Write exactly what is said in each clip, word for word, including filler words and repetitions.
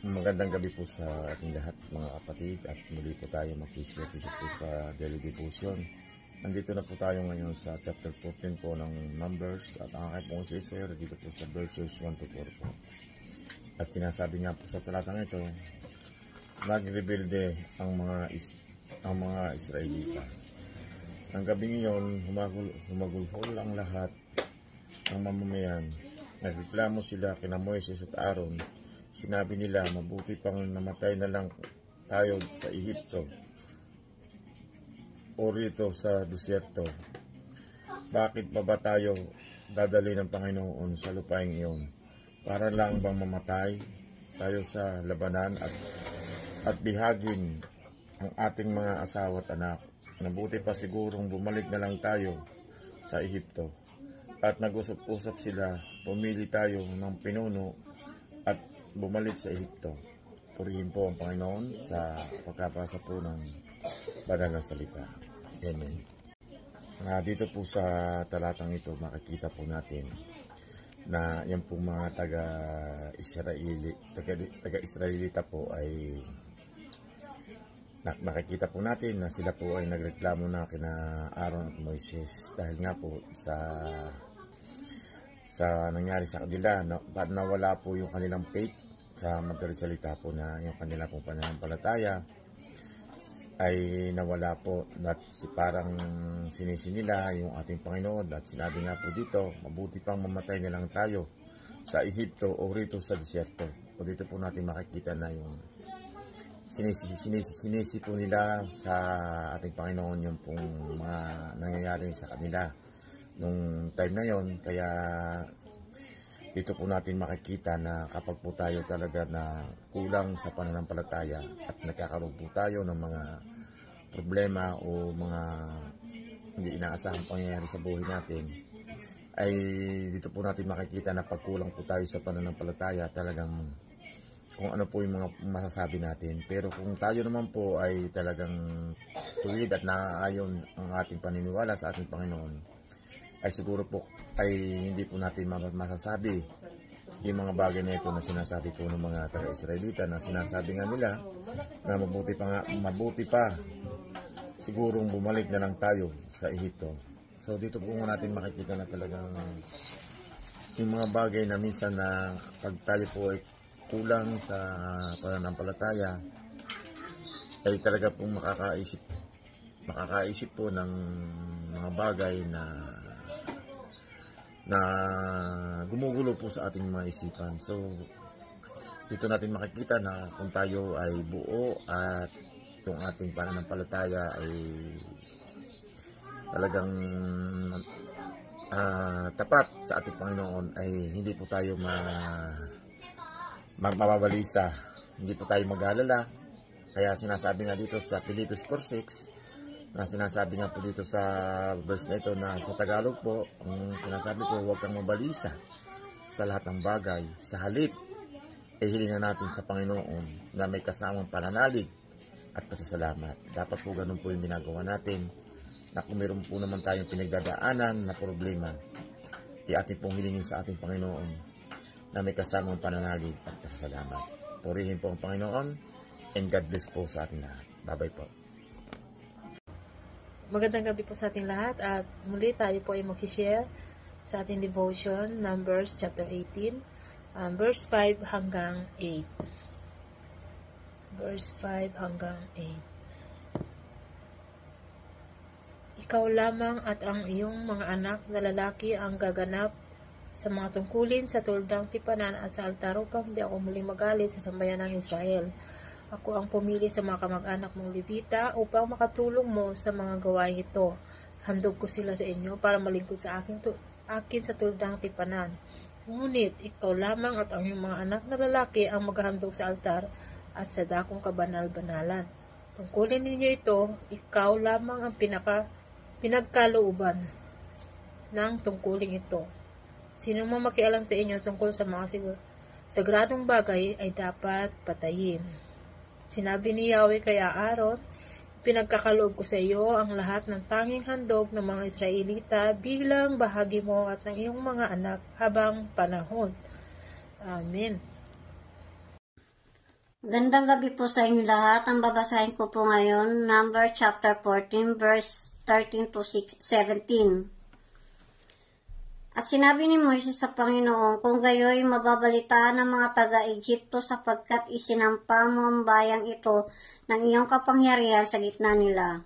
Magandang gabi po sa ating lahat mga kapatid at muli po tayo mag-share dito po sa Daily Devotion. Nandito na po tayo ngayon sa chapter fourteen po ng Numbers at ang aking pong share dito po sa verses one to four po. At sinasabi nga po sa talatang ito, nagrebelde ang mga is ang mga Israelita. Ang gabi ngayon, humagul humagulhol ang lahat ng mamamayan. Nagreklamo sila kina Moises at Aaron. Sinabi nila, mabuti pang namatay na lang tayo sa Ehipto o rito sa disyerto. Bakit pa ba tayo dadali ng Panginoon sa lupaing iyon? Para lang bang mamatay tayo sa labanan at, at bihagin ang ating mga asawa at anak? Mabuti pa sigurong bumalik na lang tayo sa Ehipto. At nag-usap-usap sila, pumili tayo ng pinuno at bumalik sa Ehipto. Purihin po ang Panginoon sa pagkapasa po ng banal na salita. Amen. Uh, dito po sa talatang ito, makikita po natin na yan po mga taga-Israeli, taga-Israelita po ay nakikita po natin na sila po ay nagreklamo na kina Aaron at Moises dahil nga po sa sa nangyari sa kanila, na, nawala po yung kanilang faith sa madaling salita po na yung kanila pong pananampalataya ay nawala po at si parang sinisi nila yung ating Panginoon at sinabi nga po dito, mabuti pang mamatay na lang tayo sa Ehipto o rito sa disyerto. O dito po natin makikita na yung sinisi, sinisi, sinisi po nila sa ating Panginoon yung pong mga nangyayari sa kanila nung time na yon. Kaya dito po natin makikita na kapag po tayo talaga na kulang sa pananampalataya at nagkakaroon po tayo ng mga problema o mga hindi inaasahang pangyayari sa buhay natin, ay dito po natin makikita na pagkulang po tayo sa pananampalataya, talagang kung ano po yung mga masasabi natin. Pero kung tayo naman po ay talagang tuwid at naaayon ang ating paniniwala sa ating Panginoon, ay siguro po ay hindi po natin masasabi yung mga bagay na ito na sinasabi po ng mga taga-Israelita, na sinasabi nga nila na mabuti pa nga, mabuti pa sigurong bumalik na lang tayo sa Ehipto. So dito po natin makikita na talagang yung mga bagay na minsan na pag tayo po ay kulang sa pananampalataya ay talaga pong makakaisip makakaisip po ng mga bagay na na gumugulo po sa ating mga isipan. So dito natin makikita na kung tayo ay buo at yung ating pananampalataya ay talagang uh, tapat sa ating Panginoon, ay hindi po tayo ma, ma mababalisa, hindi po tayo mag-alala. Kaya sinasabi nga dito sa Philippians four six, na sinasabi nga po dito sa verse na ito na sa Tagalog po, ang sinasabi po, huwag kang mabalisa sa lahat ng bagay. Sa halip, ay hilingan natin sa Panginoon na may kasamang pananalig at pasasalamat. Dapat po ganun po yung ginagawa natin, na kung meron po naman tayong pinagdadaanan na problema, ay ating pong hilingin sa ating Panginoon na may kasamang pananalig at pasasalamat. Purihin po ang Panginoon, and God bless po sa ating lahat. Bye-bye po. Magandang gabi po sa ating lahat at muli tayo po ay mag-share sa ating devotion, Numbers chapter eighteen, um, verse five hanggang eight. Verse five hanggang eight. Ikaw lamang at ang iyong mga anak na lalaki ang gaganap sa mga tungkulin sa tuldang tipanan at sa altar upang hindi ako muling magalit sa sambayan ng Israel. Ako ang pumili sa mga kamag-anak mong Levita upang makatulong mo sa mga gawain ito. Handog ko sila sa inyo para malingkod sa akin, to, akin sa tuldang tipanan. Ngunit ikaw lamang at ang iyong mga anak na lalaki ang maghahandog sa altar at sa dakong kabanal-banalan. Tungkulin ninyo ito, ikaw lamang ang pinaka, pinagkalooban ng tungkuling ito. Sino mang makialam sa inyo tungkol sa mga sigur, sagradong bagay ay dapat patayin. Sinabi ni Yahweh kay Aaron, pinagkakaloob ko sa iyo ang lahat ng tanging handog ng mga Israelita bilang bahagi mo at ng iyong mga anak habang panahon. Amen. Gandang gabi po sa inyo lahat. Ang babasahin ko po ngayon, number chapter fourteen, verse thirteen to seventeen. At sinabi ni Moises sa Panginoon, kung gayoy mababalitaan ng mga taga-Egypto sapagkat isinampa mo ang bayang ito ng iyong kapangyarihan sa gitna nila.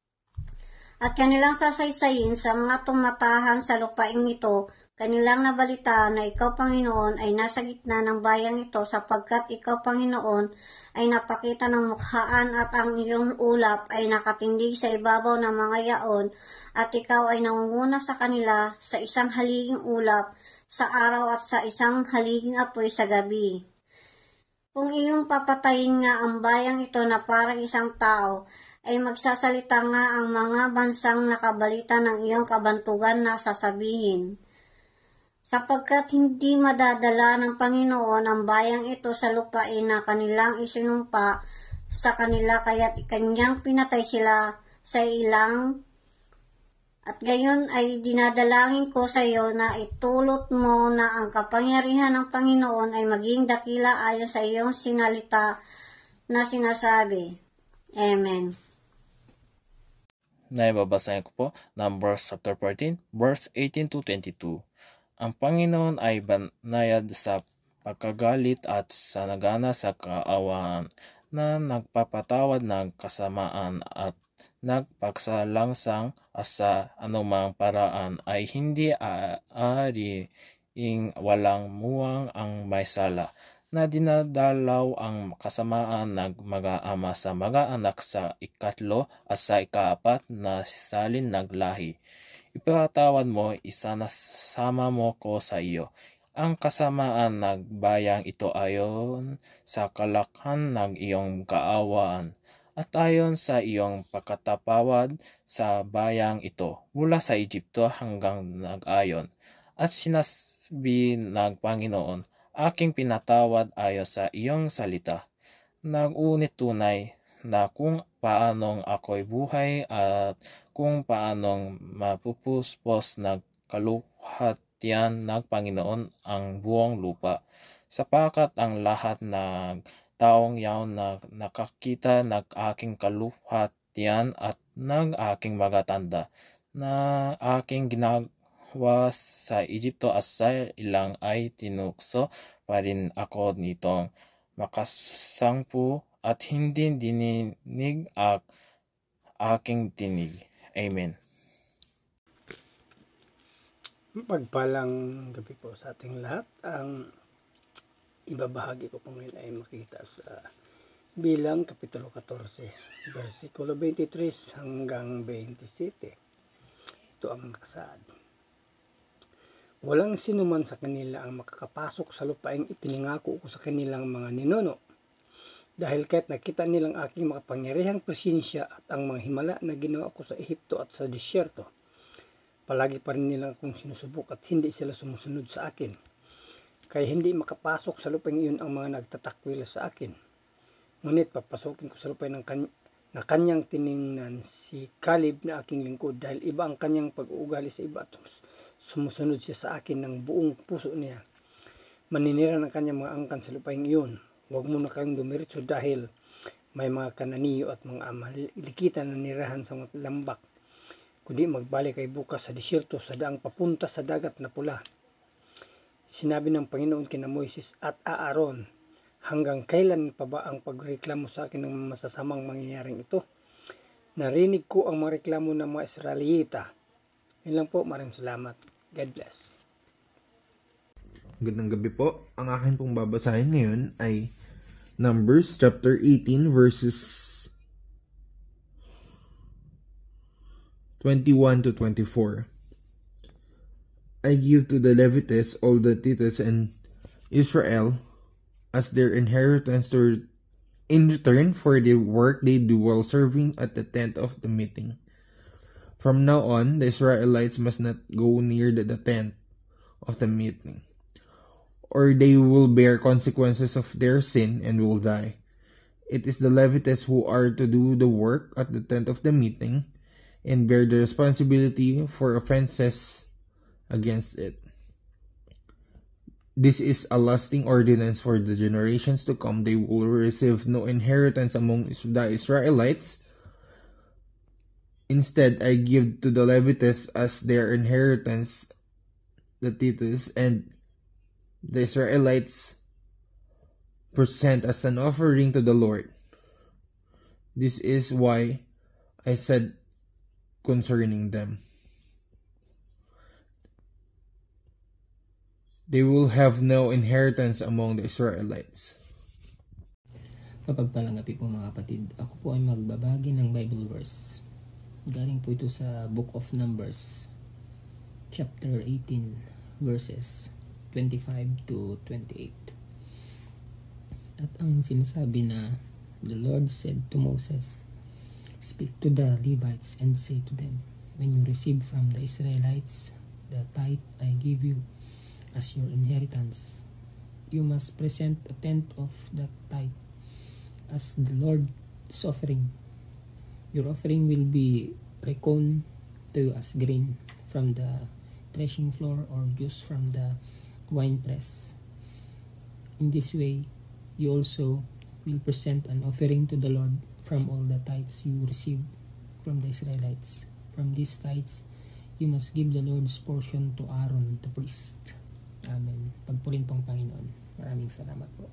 At kanilang sasaysayin sa mga tumatahan sa lupaing ito, kanilang nabalitaan na ikaw, Panginoon, ay nasa gitna ng bayang ito sapagkat ikaw, Panginoon, ay napakita ng mukhaan at ang iyong ulap ay nakatindig sa ibabaw ng mga yaon at ikaw ay nangunguna sa kanila sa isang haliging ulap sa araw at sa isang haliging apoy sa gabi. Kung iyong papatayin nga ang bayang ito na parang isang tao, ay magsasalita nga ang mga bansang nakabalita ng iyong kabantugan na sasabihin. Sapagkat hindi madadala ng Panginoon ang bayang ito sa lupain na kanilang isinumpa sa kanila, kaya't kanyang pinatay sila sa ilang. At gayon ay dinadalangin ko sa iyo na itulot mo na ang kapangyarihan ng Panginoon ay maging dakila ayon sa iyong sinalita na sinasabi. Amen. Naibabasahin ko po, Numbers chapter fourteen, verse eighteen to twenty-two. Ang Panginoon ay banayad sa pagkagalit at sa nagana sa kaawaan na nagpapatawad ng kasamaan at nagpagsalangsang sa anumang paraan ay hindi aariing walang muwang ang may sala na dinadalaw ang kasamaan ng mag-aama sa mag-anak sa ikatlo at sa ikaapat na salin ng lahi. Ipatawad mo, isanasama mo ko sa iyo. Ang kasamaan ng bayang ito ayon sa kalakhan ng iyong kaawaan at ayon sa iyong pagkatapawad sa bayang ito mula sa Egypto hanggang nag-ayon. At sinasabi ng Panginoon, aking pinatawad ayon sa iyong salita. Nag-unit tunay na kung paanong ako'y buhay at kung paanong mapupuspos ng kaluwalhatian ng Panginoon ang buong lupa, sapagkat ang lahat ng taong yaon na nakakita ng aking kaluwalhatian at ng aking magatanda na aking ginagawa sa Egypto at sa ilang ay tinukso pa rin ako nitong makasangpu at hindi dininig ang aking tinig. Amen. Pagpalang gabi po sa ating lahat. Ang ibabahagi ko po ngayon ay makita sa Bilang Kapitulo fourteen, versikulo twenty-three hanggang twenty-seven. Ito ang nakasaad. Walang sinuman sa kanila ang makakapasok sa lupaing ipinangako ko sa kanilang mga ninuno. Dahil kahit nakita nilang aking makapangyarihang presensya at ang mga himala na ginawa ko sa Ehipto at sa disyerto, palagi pa rin nilang akong sinusubok at hindi sila sumusunod sa akin. Kaya hindi makapasok sa lupaing iyon ang mga nagtatakwil sa akin. Ngunit papasokin ko sa lupain ng kany- na kanyang tiningnan si Caleb na aking lingkod, dahil iba ang kanyang pag-uugali sa iba at sumusunod siya sa akin ng buong puso niya. Maninira ng kanyang mga angkan sa lupaing iyon. Huwag mo na kayong dumiritso dahil may mga Kananiyo at mga Amalikitan na nirahan sa mga lambak. Kundi magbalik kay bukas sa disyerto sa daang papunta sa dagat na pula. Sinabi ng Panginoon kina Moises at Aaron, hanggang kailan pa ba ang pagreklamo sa akin ng masasamang mangyayaring ito? Narinig ko ang mga reklamo ng mga Israelita. Yun lang po, maraming salamat. God bless. Magandang gabi po. Ang akin pong babasahin ngayon ay Numbers chapter eighteen verses twenty-one to twenty-four. I give to the Levites all the tithes and Israel as their inheritance to in return for the work they do while serving at the tent of the meeting. From now on, the Israelites must not go near the, the tent of the meeting, or they will bear consequences of their sin and will die. It is the Levites who are to do the work at the tent of the meeting and bear the responsibility for offenses against it. This is a lasting ordinance for the generations to come. They will receive no inheritance among the Israelites. Instead, I give to the Levites as their inheritance the tithes, and the Israelites present as an offering to the Lord. This is why I said concerning them, they will have no inheritance among the Israelites. Mapagpalang gabi po mga kapatid. Ako po ay magbabagi ng Bible verse. Galing po ito sa Book of Numbers, chapter eighteen, verses twenty-five to twenty-eight. At ang sinasabi na, the Lord said to Moses, "Speak to the Levites and say to them, when you receive from the Israelites the tithe I give you as your inheritance, you must present a tenth of that tithe as the Lord's offering. Your offering will be reckoned to you as grain from the threshing floor or juice from the winepress. In this way, you also will present an offering to the Lord from all the tithes you receive from the Israelites. From these tithes, you must give the Lord's portion to Aaron the priest." Amen. Pagpurin pong Panginoon. Maraming salamat po.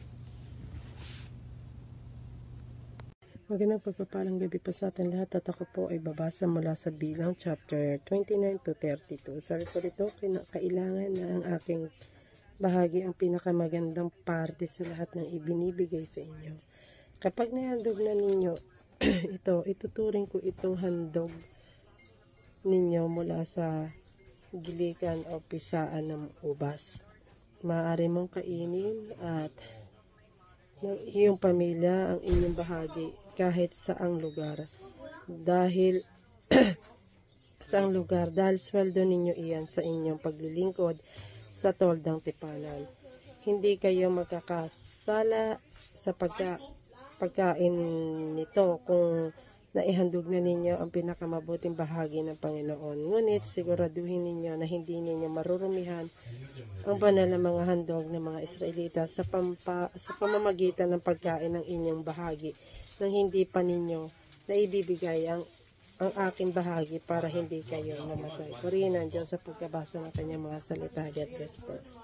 Magandang pagpapalang gabi po sa atin lahat, at ako po ay babasa mula sa Bilang chapter twenty-nine to thirty-two. Sabi po dito, kailangan na ang aking bahagi ang pinakamagandang parte sa lahat ng ibinibigay sa inyo. Kapag nahandog na ninyo ito, ituturing ko itong handog ninyo mula sa gilikan o pisaan ng ubas. Maaari mong kainin at ng iyong pamilya ang inyong bahagi kahit saang lugar. Dahil saang lugar, dahil sweldo ninyo iyan sa inyong paglilingkod sa toldang tipanan. Hindi kayo magkakasala sa pagka, pagkain nito kung naihandog na ninyo ang pinakamabuting bahagi ng Panginoon. Ngunit siguraduhin ninyo na hindi ninyo marurumihan ang banal na mga handog ng mga Israelita sa, pampa, sa pamamagitan ng pagkain ng inyong bahagi nang hindi pa ninyo naibibigay ang, ang aking bahagi para hindi kayo namatay. Purihin ang Diyos sa pagkabasa ng kanyang mga salita. God bless po.